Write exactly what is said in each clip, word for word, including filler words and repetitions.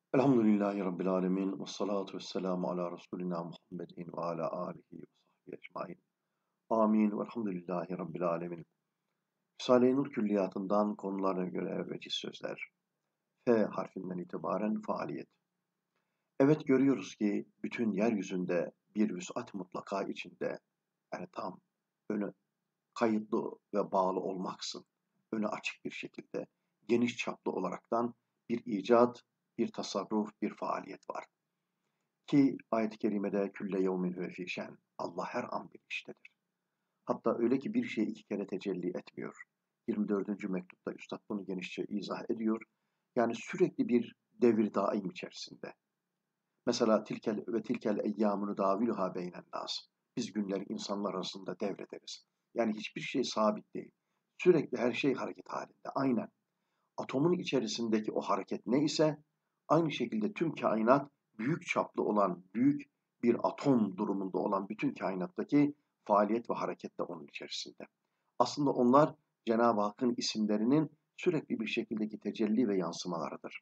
Elhamdülillahi Rabbil alemin. Ve salatu ve selamu ala Resulina Muhammedin ve ala alihi ve sahbihi ecmain. Amin. Velhamdülillahi Rabbil alemin. Risale-i Nur külliyatından konularına göre veciz sözler. F harfinden itibaren faaliyet. Evet, görüyoruz ki bütün yeryüzünde bir vüs'at mutlaka içinde, yani tam önü kayıtlı ve bağlı olmaksın, önü açık bir şekilde, geniş çaplı olaraktan bir icat, bir tasarruf, bir faaliyet var. Ki ayet-i kerimede külle yevmin huve fî şen. Allah her an bir iştedir. Hatta öyle ki bir şey iki kere tecelli etmiyor. yirmi dördüncü mektupta Üstad bunu genişçe izah ediyor. Yani sürekli bir devir daim içerisinde. Mesela tilkel ve tilkel eyyâmunu dâvilühâ beynen nâs. Biz günleri insanlar arasında devrederiz. Yani hiçbir şey sabit değil. Sürekli her şey hareket halinde. Aynen. Atomun içerisindeki o hareket ne ise aynı şekilde tüm kainat büyük çaplı olan, büyük bir atom durumunda olan bütün kainattaki faaliyet ve hareket de onun içerisinde. Aslında onlar Cenab-ı Hakk'ın isimlerinin sürekli bir şekildeki tecelli ve yansımalarıdır.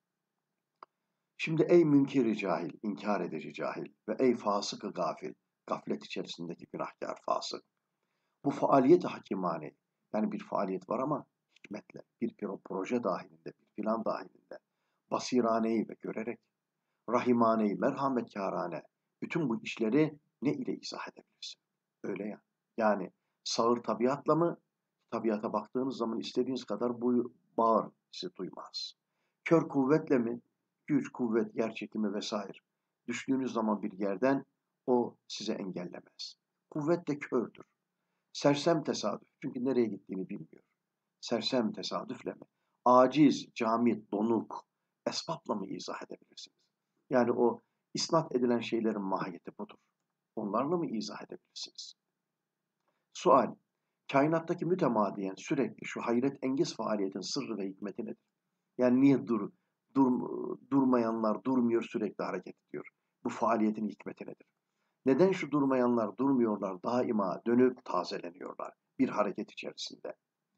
Şimdi ey münkiri cahil, inkar edici cahil ve ey fasıkı gafil, gaflet içerisindeki günahkar fasık. Bu faaliyet-i hakimane, yani bir faaliyet var ama hikmetle, bir proje dahilinde, bir plan dahilinde, basiraneyi ve görerek, rahimaneyi, merhametkârane, bütün bu işleri ne ile izah edebilirsin? Öyle ya. Yani sağır tabiatla mı? Tabiata baktığınız zaman istediğiniz kadar bu bağır sizi duymaz. Kör kuvvetle mi? Güç, kuvvet, yer çekimi vesaire. Düştüğünüz zaman bir yerden o size engellemez. Kuvvet de kördür. Sersem tesadüf. Çünkü nereye gittiğini bilmiyor. Sersem tesadüfle mi? Aciz, camit, donuk, esbapla mı izah edebilirsiniz? Yani o isnat edilen şeylerin mahiyeti budur. Onlarla mı izah edebilirsiniz? Sual, kainattaki mütemadiyen sürekli şu hayret engiz faaliyetin sırrı ve hikmeti nedir? Yani niye dur, dur, durmayanlar durmuyor, sürekli hareket ediyor? Bu faaliyetin hikmeti nedir? Neden şu durmayanlar durmuyorlar, daima dönüp tazeleniyorlar bir hareket içerisinde?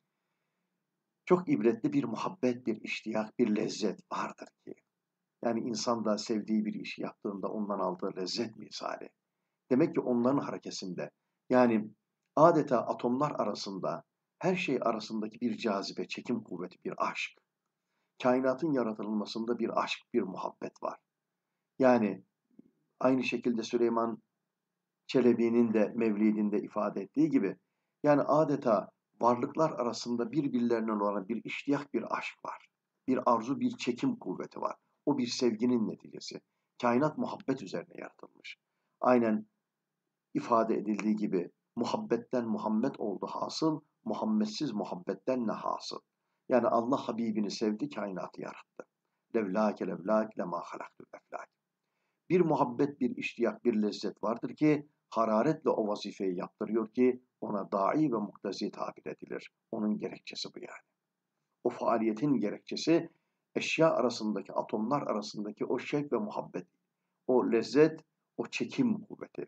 Çok ibretli bir muhabbet, bir iştiyak, bir lezzet vardır ki. Yani insan da sevdiği bir işi yaptığında ondan aldığı lezzet misali. Demek ki onların harekesinde, yani adeta atomlar arasında, her şey arasındaki bir cazibe, çekim kuvveti, bir aşk. Kainatın yaratılmasında bir aşk, bir muhabbet var. Yani aynı şekilde Süleyman Çelebi'nin de Mevlidinde ifade ettiği gibi, yani adeta varlıklar arasında birbirlerine olan bir iştiyak, bir aşk var. Bir arzu, bir çekim kuvveti var. O bir sevginin neticesi. Kainat muhabbet üzerine yaratılmış. Aynen ifade edildiği gibi muhabbetten Muhammed oldu hasıl, Muhammedsiz muhabbetten ne hasıl. Yani Allah Habibini sevdi, kainatı yarattı. Levlâke levlâk lemâ halaktul eflâk. Bir muhabbet, bir iştiyak, bir lezzet vardır ki hararetle o vazifeyi yaptırıyor ki ona da'i ve muktazi tabir edilir. Onun gerekçesi bu yani. O faaliyetin gerekçesi eşya arasındaki, atomlar arasındaki o şevk ve muhabbet, o lezzet, o çekim kuvveti.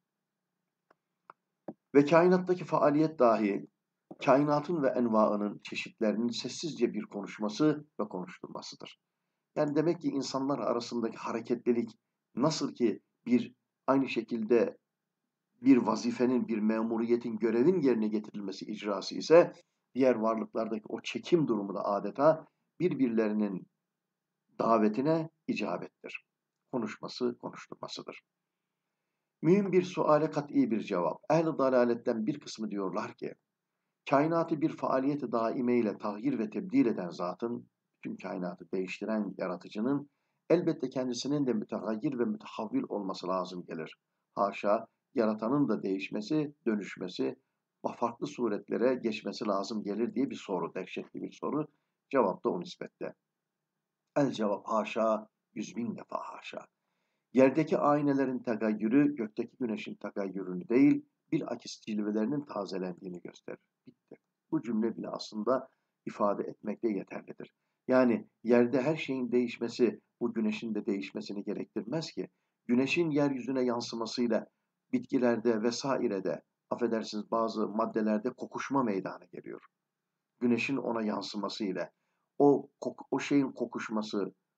Ve kainattaki faaliyet dahi kainatın ve envaının çeşitlerinin sessizce bir konuşması ve konuşturmasıdır. Yani demek ki insanlar arasındaki hareketlilik nasıl ki bir aynı şekilde bir vazifenin, bir memuriyetin, görevin yerine getirilmesi icrası ise diğer varlıklardaki o çekim durumu da adeta birbirlerinin davetine icabettir. Konuşması, konuşturmasıdır. Mühim bir suale kat'i bir cevap. Ehl-i dalaletten bir kısmı diyorlar ki, kainatı bir faaliyeti daime ile tahyir ve tebdil eden zatın, bütün kainatı değiştiren yaratıcının elbette kendisinin de mütehayyir ve mütehavvil olması lazım gelir. Haşa, yaratanın da değişmesi, dönüşmesi, farklı suretlere geçmesi lazım gelir diye bir soru, dehşetli bir soru. Cevap da o nispette. El cevap haşa, yüz bin defa haşa. Yerdeki aynelerin tegayyürü, gökteki güneşin tegayyürünü değil, bilakis cilvelerinin tazelendiğini gösterir. Bitti. Bu cümle bile aslında ifade etmekte yeterlidir. Yani yerde her şeyin değişmesi, bu güneşin de değişmesini gerektirmez ki. Güneşin yeryüzüne yansımasıyla bitkilerde vesairede, affedersiniz bazı maddelerde kokuşma meydana geliyor. Güneşin ona yansımasıyla, o, o şeyin kokuşması,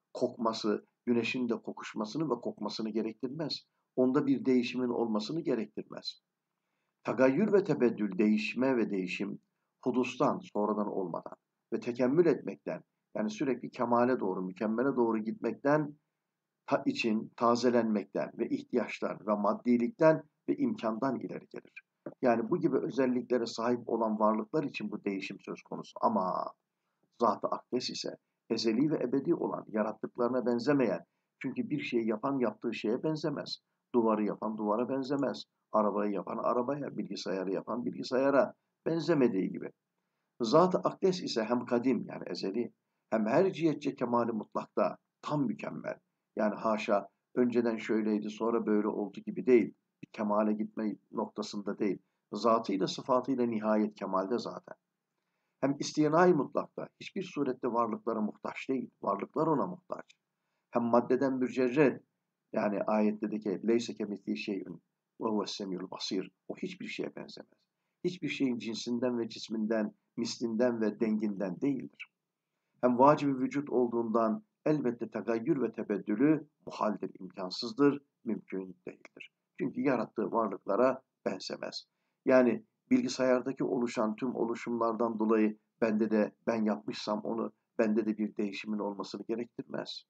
kokması, güneşin de kokuşmasını ve kokmasını gerektirmez. Onda bir değişimin olmasını gerektirmez. Tagayyür ve tebeddül, değişme ve değişim, hudustan, sonradan olmadan ve tekemmül etmekten, yani sürekli kemale doğru, mükemmele doğru gitmekten ta için tazelenmekten ve ihtiyaçlar ve maddilikten ve imkandan ileri gelir. Yani bu gibi özelliklere sahip olan varlıklar için bu değişim söz konusu. Ama Zat-ı Akdes ise ezeli ve ebedi olan, yarattıklarına benzemeyen, çünkü bir şeyi yapan yaptığı şeye benzemez. Duvarı yapan duvara benzemez. Arabayı yapan arabaya, bilgisayarı yapan bilgisayara benzemediği gibi. Zat-ı Akdes ise hem kadim, yani ezeli, hem her cihetçe kemali mutlakta, tam mükemmel. Yani haşa önceden şöyleydi sonra böyle oldu gibi değil. Bir kemale gitme noktasında değil. Zatıyla sıfatıyla nihayet kemalde zaten. Hem istinai mutlakta, hiçbir surette varlıklara muhtaç değil. Varlıklar ona muhtaç. Hem maddeden mücerred, yani ayetteki leyse kemislihi şey'ün ve huves semiyul basir. O hiçbir şeye benzemez. Hiçbir şeyin cinsinden ve cisminden, mislinden ve denginden değildir. Hem vacib-i vücut olduğundan elbette tegayyür ve tebeddülü muhaldir, imkansızdır, mümkün değildir. Çünkü yarattığı varlıklara benzemez. Yani bilgisayardaki oluşan tüm oluşumlardan dolayı bende de ben yapmışsam onu bende de bir değişimin olmasını gerektirmez.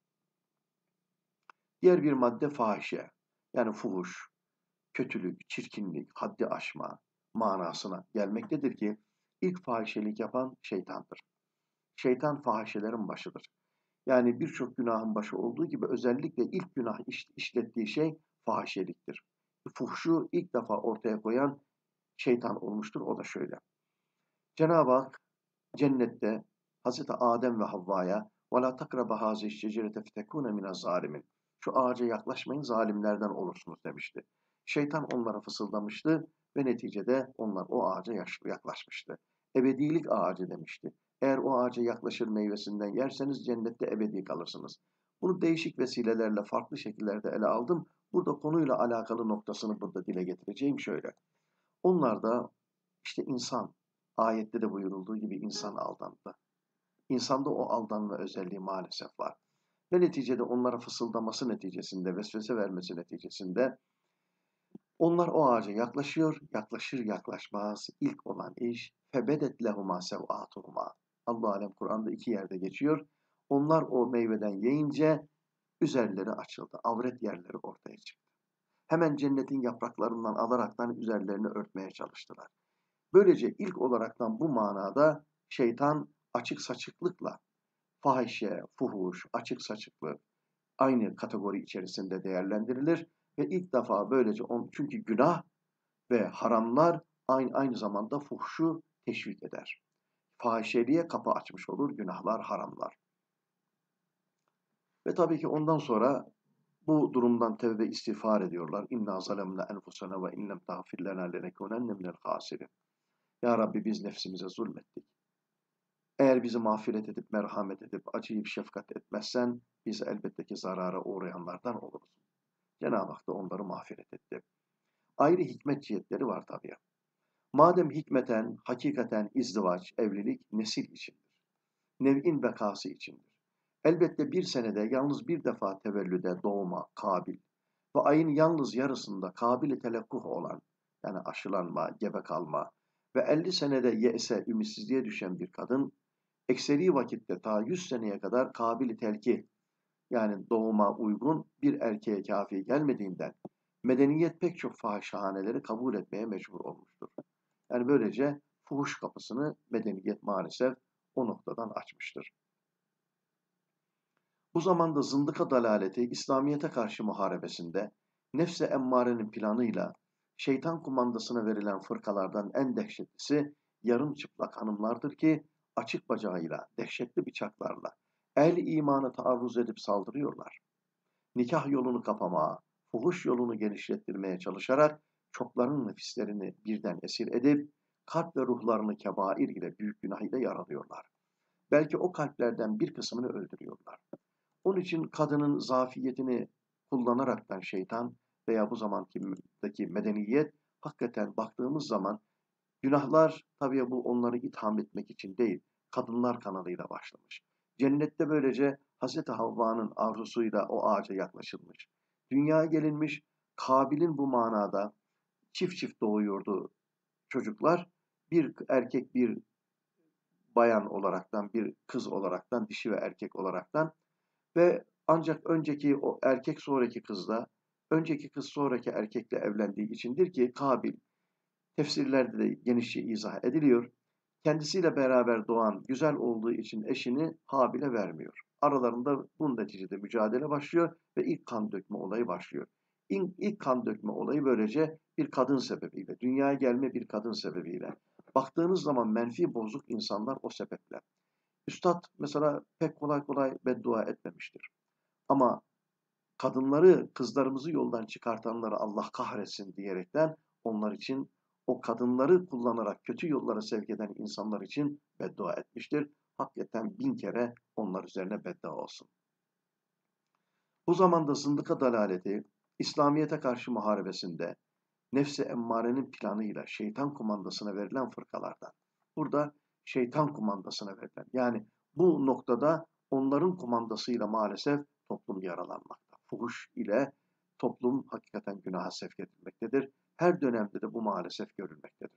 Diğer bir madde fahişe. Yani fuhuş, kötülük, çirkinlik, haddi aşma manasına gelmektedir ki ilk fahişelik yapan şeytandır. Şeytan fahişelerin başıdır. Yani birçok günahın başı olduğu gibi özellikle ilk günah işlettiği şey fahişeliktir. Fuhşu ilk defa ortaya koyan şeytan olmuştur. O da şöyle. Cenab-ı Hak cennette Hazreti Adem ve Havva'ya وَلَا تَقْرَبَ هَذِهِ الشَّجَرَةَ فَتَكُونَ مِنَ الظَّالِمِينَ Şu ağaca yaklaşmayın, zalimlerden olursunuz demişti. Şeytan onlara fısıldamıştı ve neticede onlar o ağaca yaklaşmıştı. Ebedilik ağacı demişti. Eğer o ağaca yaklaşır meyvesinden yerseniz cennette ebedi kalırsınız. Bunu değişik vesilelerle farklı şekillerde ele aldım. Burada konuyla alakalı noktasını burada dile getireceğim şöyle. Onlar da işte insan, ayette de buyurulduğu gibi insan aldandı. İnsanda o aldanma özelliği maalesef var. Ve neticede onlara fısıldaması neticesinde, vesvese vermesi neticesinde onlar o ağaca yaklaşıyor, yaklaşır yaklaşmaz ilk olan iş febedet lehuma sev'atuhuma. Allah alem Kur'an'da iki yerde geçiyor. Onlar o meyveden yiyince üzerleri açıldı. Avret yerleri ortaya çıktı. Hemen cennetin yapraklarından alaraktan üzerlerini örtmeye çalıştılar. Böylece ilk olaraktan bu manada şeytan açık saçıklıkla fahişe, fuhuş, açık saçıklık aynı kategori içerisinde değerlendirilir ve ilk defa böylece on, çünkü günah ve haramlar aynı aynı zamanda fuhşu teşvik eder. Fahişeliğe kapı açmış olur günahlar, haramlar. Ve tabii ki ondan sonra bu durumdan tevbe istiğfar ediyorlar. İnna zalemna enfusena ve inlem tağfir lena lenekunenne minel hasirin. Ya Rabbi biz nefsimize zulmettik. Eğer bizi mağfiret edip, merhamet edip, acıyıp şefkat etmezsen biz elbette ki zarara uğrayanlardan oluruz. Cenab-ı Hak da onları mağfiret etti. Ayrı hikmet cihetleri var tabii. Madem hikmeten, hakikaten izdivaç, evlilik nesil içindir. Nev'in bekası içindir. Elbette bir senede yalnız bir defa tevellüde doğuma kabil ve ayın yalnız yarısında kabili telekkuh olan, yani aşılanma, gebe kalma ve elli senede yese, ümitsizliğe düşen bir kadın, ekseri vakitte ta yüz seneye kadar kabili telki, yani doğuma uygun bir erkeğe kafi gelmediğinden medeniyet pek çok fahişehaneleri kabul etmeye mecbur olmuştur. Yani böylece fuhuş kapısını medeniyet maalesef o noktadan açmıştır. Bu zamanda zındıka dalaleti İslamiyet'e karşı muharebesinde nefse emmarenin planıyla şeytan kumandasına verilen fırkalardan en dehşetlisi yarım çıplak hanımlardır ki açık bacağıyla, dehşetli bıçaklarla ehli imana taarruz edip saldırıyorlar. Nikah yolunu kapamaya, fuhuş yolunu genişlettirmeye çalışarak çokların nefislerini birden esir edip kalp ve ruhlarını kebair ile büyük günah ile yaralıyorlar. Belki o kalplerden bir kısmını öldürüyorlar. Onun için kadının zafiyetini kullanaraktan şeytan veya bu zamandaki medeniyet hakikaten baktığımız zaman günahlar tabii bu onları itham etmek için değil, kadınlar kanalıyla başlamış. Cennette böylece Hazreti Havva'nın arzusuyla o ağaca yaklaşılmış. Dünyaya gelinmiş, Kabil'in bu manada çift çift doğuyordu çocuklar. Bir erkek, bir bayan olaraktan, bir kız olaraktan, dişi ve erkek olaraktan ve ancak önceki o erkek sonraki kızla, önceki kız sonraki erkekle evlendiği içindir ki Kabil, tefsirlerde de genişçe izah ediliyor, kendisiyle beraber doğan güzel olduğu için eşini Habil'e vermiyor. Aralarında bunun neticede mücadele başlıyor ve ilk kan dökme olayı başlıyor. İlk, ilk kan dökme olayı böylece bir kadın sebebiyle, dünyaya gelme bir kadın sebebiyle. Baktığınız zaman menfi bozuk insanlar o sebeple. Üstad mesela pek kolay kolay beddua etmemiştir. Ama kadınları, kızlarımızı yoldan çıkartanları Allah kahretsin diyerekten onlar için o kadınları kullanarak kötü yollara sevk eden insanlar için beddua etmiştir. Hakikaten bin kere onlar üzerine beddua olsun. Bu zamanda zındıka dalaleti, İslamiyet'e karşı muharebesinde nefsi emmarenin planıyla şeytan kumandasına verilen fırkalardan. Burada şeytan kumandasına verilen. Yani bu noktada onların kumandasıyla maalesef toplum yaralanmakta. Fuhuş ile toplum hakikaten günaha sevk edilmektedir. Her dönemde de bu maalesef görülmektedir.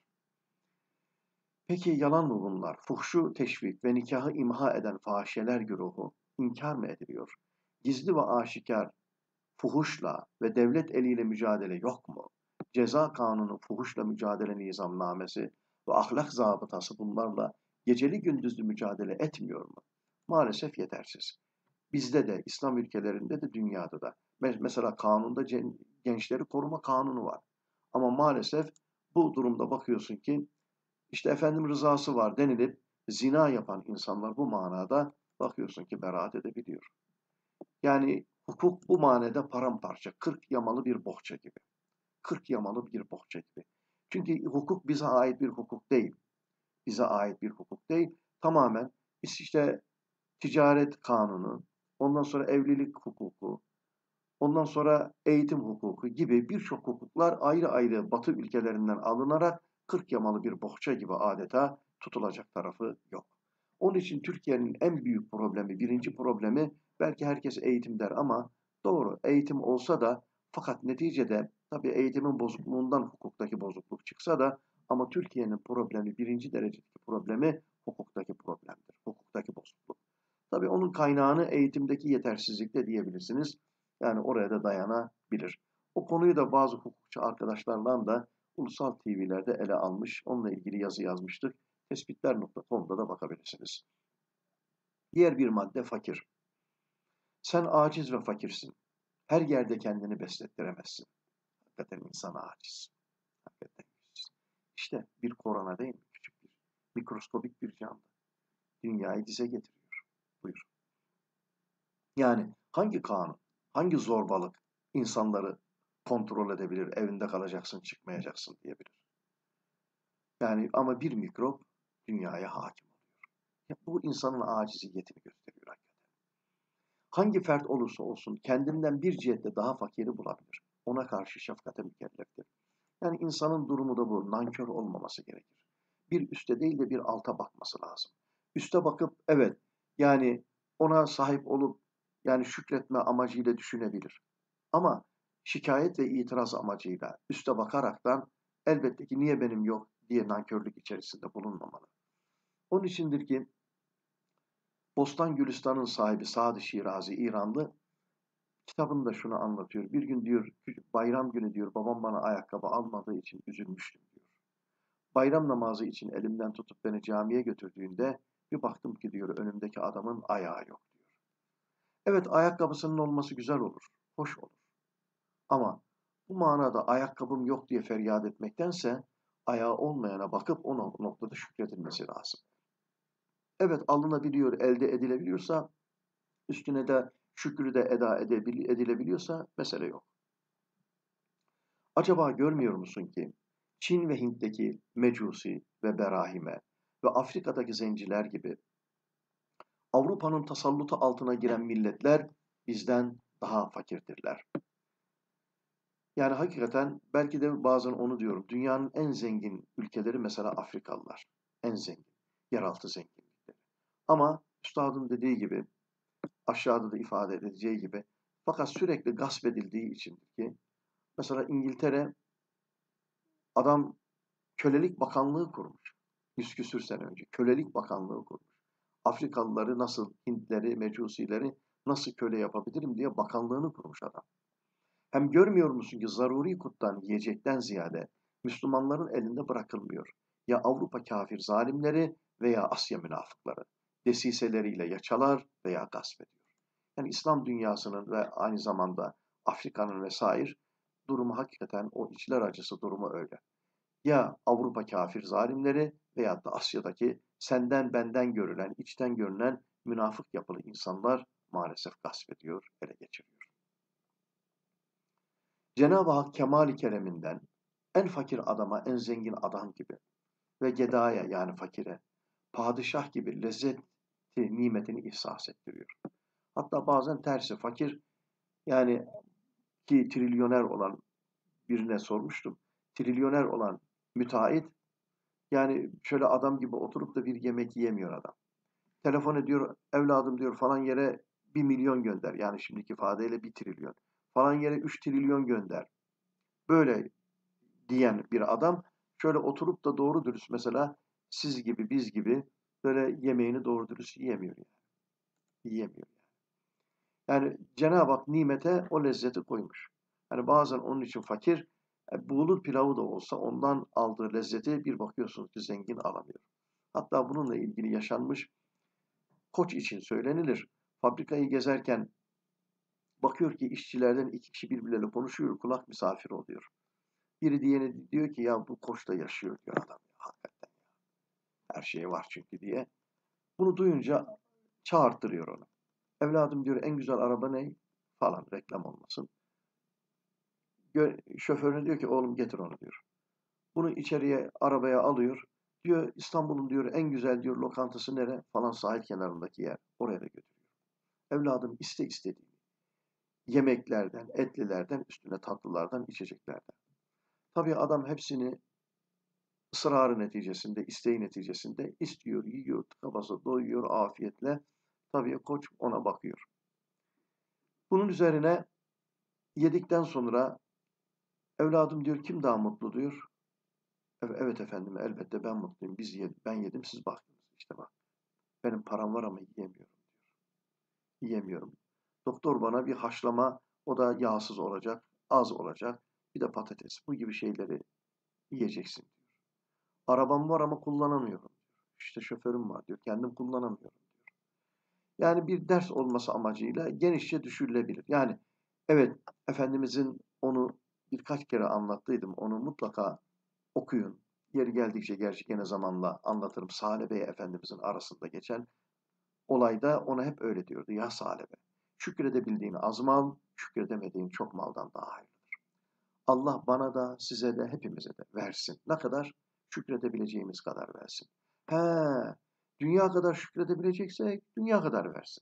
Peki yalan mı bunlar? Fuhşu teşvik ve nikahı imha eden fahişeler güruhu inkar mı ediliyor? Gizli ve aşikar fuhuşla ve devlet eliyle mücadele yok mu? Ceza kanunu, fuhuşla mücadele nizamnamesi ve ahlak zabıtası bunlarla geceli gündüzlü mücadele etmiyor mu? Maalesef yetersiz. Bizde de, İslam ülkelerinde de, dünyada da. Mesela kanunda gençleri koruma kanunu var. Ama maalesef bu durumda bakıyorsun ki işte efendim rızası var denilip zina yapan insanlar bu manada bakıyorsun ki beraat edebiliyor. Yani hukuk bu manada paramparça, kırk yamalı bir bohça gibi. Kırk yamalı bir bohça gibi. Çünkü hukuk bize ait bir hukuk değil. Bize ait bir hukuk değil. Tamamen işte ticaret kanunu, ondan sonra evlilik hukuku, ondan sonra eğitim hukuku gibi birçok hukuklar ayrı ayrı Batı ülkelerinden alınarak kırk yamalı bir bohça gibi adeta tutulacak tarafı yok. Onun için Türkiye'nin en büyük problemi, birinci problemi belki herkes eğitim der ama doğru eğitim olsa da fakat neticede tabii eğitimin bozukluğundan hukuktaki bozukluk çıksa da ama Türkiye'nin problemi, birinci derecedeki problemi hukuktaki problemdir. Hukuktaki bozukluk. Tabii onun kaynağını eğitimdeki yetersizlikte diyebilirsiniz. Yani oraya da dayanabilir. O konuyu da bazı hukukçu arkadaşlarla da ulusal T V'lerde ele almış. Onunla ilgili yazı yazmıştık. tespitler nokta com'da da bakabilirsiniz. Diğer bir madde fakir. Sen aciz ve fakirsin. Her yerde kendini beslettiremezsin. Hakikaten insan aciz. Hakikaten aciz. İşte bir korona değil mi? Küçük bir, mikroskobik bir canlı. Dünyayı dize getiriyor. Buyur. Yani hangi kanun, hangi zorbalık insanları kontrol edebilir, evinde kalacaksın, çıkmayacaksın diyebilir. Yani ama bir mikrop dünyaya hakim oluyor. Ya bu insanın aciziyetini gösteriyor hakikaten. Hangi fert olursa olsun kendinden bir cihette daha fakiri bulabilir. Ona karşı şefkate mükelleftir. Yani insanın durumu da bu. Nankör olmaması gerekir. Bir üste değil de bir alta bakması lazım. Üste bakıp evet yani ona sahip olup yani şükretme amacıyla düşünebilir. Ama şikayet ve itiraz amacıyla üste bakaraktan elbette ki niye benim yok diye nankörlük içerisinde bulunmamalı. Onun içindir ki Bostan Gülistan'ın sahibi Sa'd-ı Şirazi İranlı kitabında şunu anlatıyor. Bir gün diyor bayram günü diyor babam bana ayakkabı almadığı için üzülmüştüm diyor. Bayram namazı için elimden tutup beni camiye götürdüğünde bir baktım ki diyor önümdeki adamın ayağı yok diyor. Evet ayakkabısının olması güzel olur, hoş olur. Ama bu manada ayakkabım yok diye feryat etmektense ayağı olmayana bakıp o noktada şükredilmesi lazım. Evet alınabiliyor, elde edilebiliyorsa üstüne de şükrü de eda edilebiliyorsa mesele yok. Acaba görmüyor musun ki Çin ve Hint'teki Mecusi ve Berahime ve Afrika'daki zenciler gibi Avrupa'nın tasallutu altına giren milletler bizden daha fakirdirler. Yani hakikaten belki de bazen onu diyorum. Dünyanın en zengin ülkeleri mesela Afrikalılar. En zengin. Yeraltı zenginlikleri. Ama üstadın dediği gibi aşağıda da ifade edileceği gibi. Fakat sürekli gasp edildiği içindir ki, mesela İngiltere, adam kölelik bakanlığı kurmuş. Yüz küsür sene önce kölelik bakanlığı kurmuş. Afrikalıları nasıl, Hintleri, Mecusileri nasıl köle yapabilirim diye bakanlığını kurmuş adam. Hem görmüyor musun ki zaruri kuttan, yiyecekten ziyade Müslümanların elinde bırakılmıyor. Ya Avrupa kafir zalimleri veya Asya münafıkları desiseleriyle ya çalar veya gasp ediyor. Yani İslam dünyasının ve aynı zamanda Afrika'nın vesaire durumu hakikaten o içler acısı durumu öyle. Ya Avrupa kafir zalimleri veya da Asya'daki senden benden görülen, içten görünen münafık yapılı insanlar maalesef gasp ediyor, ele geçiriyor. Cenab-ı Hak kemali kereminden en fakir adama en zengin adam gibi ve gedaya yani fakire padişah gibi lezzet nimetini ihsas ettiriyor. Hatta bazen tersi fakir yani ki trilyoner olan birine sormuştum. Trilyoner olan müteahhit yani şöyle adam gibi oturup da bir yemek yiyemiyor adam. Telefon ediyor, evladım diyor falan yere bir milyon gönder. Yani şimdiki ifadeyle bir trilyon. Falan yere üç trilyon gönder. Böyle diyen bir adam şöyle oturup da doğru dürüst mesela siz gibi biz gibi böyle yemeğini doğru dürüst yiyemiyor yani. Yiyemiyor yani. Yani Cenab-ı Hak nimete o lezzeti koymuş. Yani bazen onun için fakir e, buğulu pilavı da olsa ondan aldığı lezzeti bir bakıyorsunuz ki zengin alamıyor. Hatta bununla ilgili yaşanmış Koç için söylenilir. Fabrikayı gezerken bakıyor ki işçilerden iki kişi birbirleriyle konuşuyor, kulak misafir oluyor. Biri diğerine diyor ki ya bu Koç da yaşıyor diyor adam. Hakikaten her şey var çünkü diye. Bunu duyunca çağırttırıyor onu. Evladım diyor en güzel araba ne? Falan reklam olmasın. Şoförüne diyor ki oğlum getir onu diyor. Bunu içeriye arabaya alıyor. Diyor İstanbul'un diyor en güzel diyor lokantası nere? Falan sahil kenarındaki yer. Oraya da götürüyor. Evladım iste istediğini. Yemeklerden, etlilerden, üstüne tatlılardan, içeceklerden. Tabii adam hepsini ısrarı neticesinde, isteği neticesinde istiyor, yiyor, tıka basa doyuyor afiyetle. Tabii Koç ona bakıyor. Bunun üzerine yedikten sonra evladım diyor kim daha mutlu diyor. Evet efendim elbette ben mutluyum. Biz yedik, ben yedim siz baktınız. İşte bak benim param var ama yiyemiyorum diyor. Yiyemiyorum. Doktor bana bir haşlama o da yağsız olacak, az olacak. Bir de patates. Bu gibi şeyleri yiyeceksin diyor. Arabam var ama kullanamıyorum. İşte şoförüm var diyor. Kendim kullanamıyorum diyor. Yani bir ders olması amacıyla genişçe düşürülebilir. Yani evet Efendimizin onu birkaç kere anlattıydım. Onu mutlaka okuyun. Yeri geldikçe gerçi gene zamanla anlatırım. Salih Bey Efendimizin arasında geçen olayda ona hep öyle diyordu. Ya Salih Bey, şükredebildiğin az mal, şükredemediğin çok maldan daha hayırlıdır. Allah bana da size de hepimize de versin. Ne kadar? Şükredebileceğimiz kadar versin. He, dünya kadar şükredebileceksek dünya kadar versin.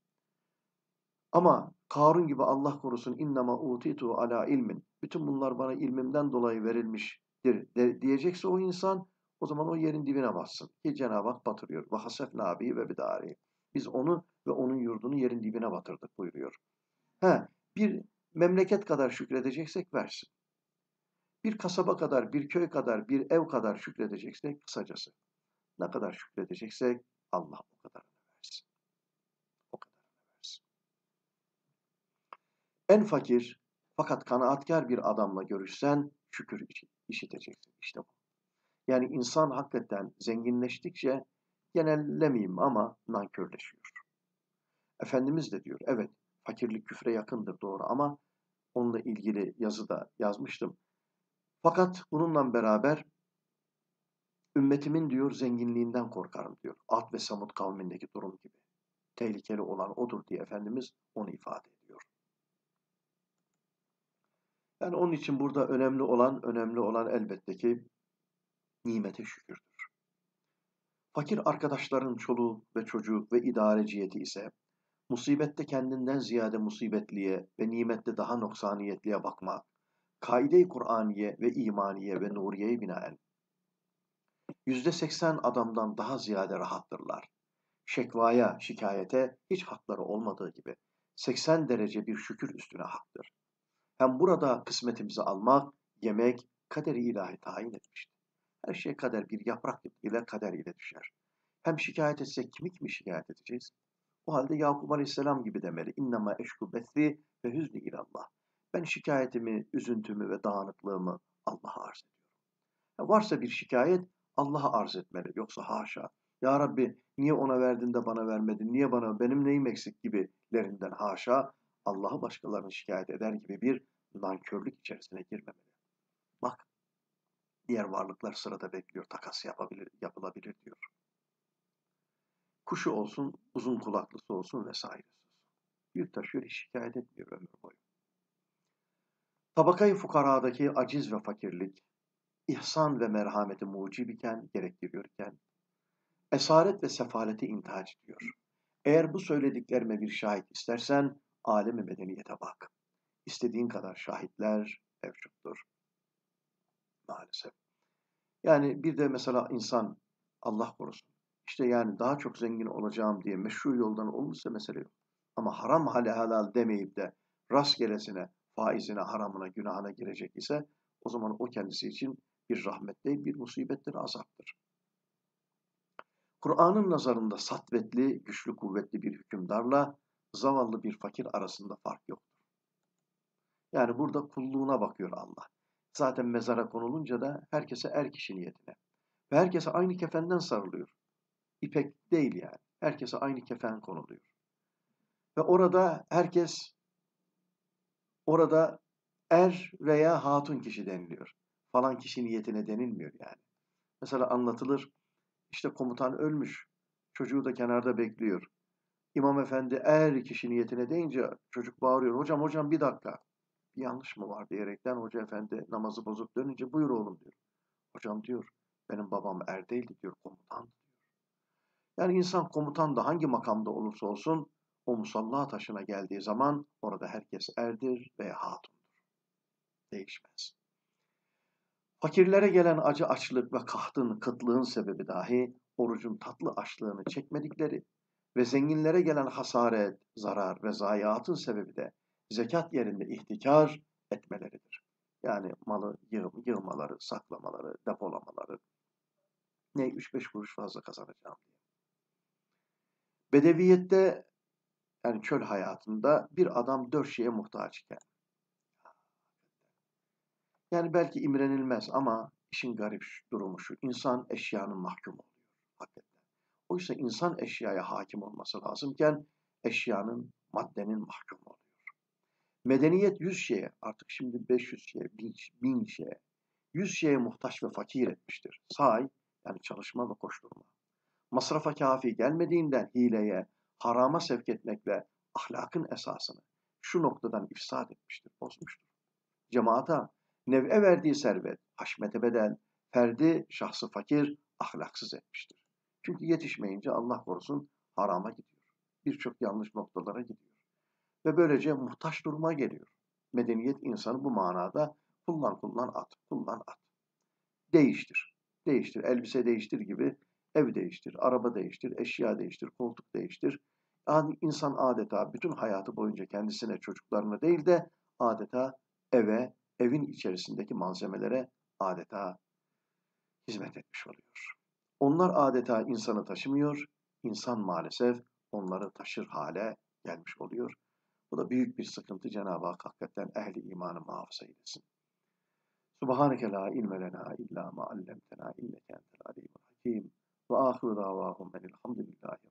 Ama Karun gibi Allah korusun innema utitu ala ilmin. Bütün bunlar bana ilmimden dolayı verilmiştir de, diyecekse o insan o zaman o yerin dibine bassın. Ki Cenab-ı Hak batırıyor. Ve hasefna abi ve bidari. Biz onu ve onun yurdunu yerin dibine batırdık buyuruyor. He, bir memleket kadar şükredeceksek versin. Bir kasaba kadar, bir köy kadar, bir ev kadar şükredeceksek kısacası. Ne kadar şükredeceksek Allah o kadar versin. O kadar versin. En fakir fakat kanaatkar bir adamla görüşsen şükür işiteceksin. İşte bu. Yani insan hakikaten zenginleştikçe genellemeyeyim ama nankörleşiyor. Efendimiz de diyor evet fakirlik küfre yakındır doğru ama onunla ilgili yazı da yazmıştım. Fakat bununla beraber ümmetimin diyor zenginliğinden korkarım diyor. Ad ve Samud kavmindeki durum gibi. Tehlikeli olan odur diye Efendimiz onu ifade ediyor. Yani onun için burada önemli olan, önemli olan elbette ki nimete şükürdür. Fakir arkadaşların çoluğu ve çocuğu ve idareciyeti ise musibette kendinden ziyade musibetliye ve nimette daha noksaniyetliye bakmak, kaide-i Kur'aniye ve imaniye ve nuriyeye binaen yüzde seksen adamdan daha ziyade rahattırlar. şekvaya, şikayete hiç hakları olmadığı gibi seksen derece bir şükür üstüne haktır. Hem burada kısmetimizi almak, yemek kaderi ilahi tayin etmiştir. Her şey kader, bir yaprak ile kader ile düşer. Hem şikayet etsek kimi kimi şikayet edeceğiz? O halde Yakup Aleyhisselam gibi demeli. İnnemâ eşku bethî ve hüzni ilallah. Ben şikayetimi, üzüntümü ve dağınıklığımı Allah'a arz ediyorum. Ya varsa bir şikayet Allah'a arz etmeli. Yoksa haşa. Ya Rabbi niye ona verdin de bana vermedin? Niye bana, benim neyim eksik gibilerinden haşa. Allah'ı başkalarını şikayet eder gibi bir nankörlük içerisine girmemeli. Bak, diğer varlıklar sırada bekliyor. Takas yapabilir, yapılabilir diyor. Kuşu olsun, uzun kulaklısı olsun vesairesi olsun. Yük taşıyor, hiç şikayet etmiyor ömür boyu. Tabakayı fukaradaki aciz ve fakirlik, ihsan ve merhameti mucib iken, gerektiriyorken, esaret ve sefaleti intihac ediyor. Eğer bu söylediklerime bir şahit istersen, alemi medeniyete bak. İstediğin kadar şahitler mevcuttur. Maalesef. Yani bir de mesela insan, Allah korusun, işte yani daha çok zengin olacağım diye meşru yoldan olursa mesele yok. Ama haram hale halal demeyip de rastgelesine, faizine, haramına, günahına girecek ise o zaman o kendisi için bir rahmet değil, bir musibettir, azaptır. Kur'an'ın nazarında satvetli, güçlü, kuvvetli bir hükümdarla zavallı bir fakir arasında fark yoktur. Yani burada kulluğuna bakıyor Allah. Zaten mezara konulunca da herkese er kişi niyetine. Ve herkese aynı kefenden sarılıyor. İpek değil yani. Herkese aynı kefen konuluyor. Ve orada herkes, orada er veya hatun kişi deniliyor. Falan kişi niyetine denilmiyor yani. Mesela anlatılır, işte komutan ölmüş, çocuğu da kenarda bekliyor. İmam efendi er kişi niyetine deyince çocuk bağırıyor. Hocam hocam bir dakika. Bir yanlış mı var diyerekten hoca efendi namazı bozup dönünce buyur oğlum diyor. Hocam diyor benim babam er değildi diyor, komutandı. Yani insan komutan da hangi makamda olursa olsun o musalla taşına geldiği zaman orada herkes erdir ve hatundur. Değişmez. Fakirlere gelen acı açlık ve kahtın, kıtlığın sebebi dahi orucun tatlı açlığını çekmedikleri ve zenginlere gelen hasaret, zarar ve zayiatın sebebi de zekat yerinde ihtikar etmeleridir. Yani malı yığ, yığmaları, saklamaları, depolamaları. Ne üç beş kuruş fazla kazanacağım diye. Bedeviyette yani çöl hayatında bir adam dört şeye muhtaç iken. Yani belki imrenilmez ama işin garip durumu şu. İnsan eşyanın mahkumu oluyor. Hakikaten. Oysa insan eşyaya hakim olması lazımken eşyanın, maddenin mahkumu oluyor. Medeniyet yüz şeye, artık şimdi beş yüz şeye, bin, bin şeye, yüz şeye muhtaç ve fakir etmiştir. Say, yani çalışma ve koşturma. Masrafa kafi gelmediğinden hileye, harama sevk etmekle ahlakın esasını şu noktadan ifsad etmiştir, bozmuştur. Cemaata nev'e verdiği servet, haşmete bedel, ferdi, şahsı fakir, ahlaksız etmiştir. Çünkü yetişmeyince Allah korusun harama gidiyor. Birçok yanlış noktalara gidiyor. Ve böylece muhtaç duruma geliyor. Medeniyet insanı bu manada kullan kullan at, kullan at. Değiştir, değiştir, elbise değiştir gibi ev değiştir, araba değiştir, eşya değiştir, koltuk değiştir. Yani insan adeta bütün hayatı boyunca kendisine, çocuklarına değil de adeta eve, evin içerisindeki malzemelere adeta hizmet etmiş oluyor. Onlar adeta insanı taşımıyor, insan maalesef onları taşır hale gelmiş oluyor. Bu da büyük bir sıkıntı. Cenab-ı Hak hakikaten ehli imanı muhafaza eylesin. Subhaneke la ilme lena illa ma allamtena inneke entel alimul hakim ve ahiru davahum enelhamdülillahi